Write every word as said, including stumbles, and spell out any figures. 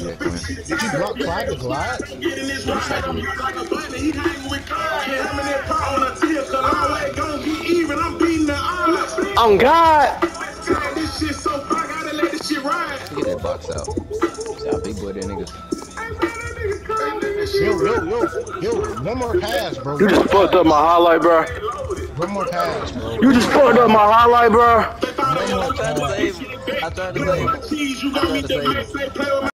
that, Quinn. Did you block Clyde the Glide? Yes, I did. On God. Look at that box out. See how big boy that nigga. Yo, yo, yo, yo, one more pass, bro. You One just more fucked up pass. my highlight, bro. One more pass, bro. You just fucked up my highlight, bro. One more I tried to pass. save him. I tried to save him. I tried to save him.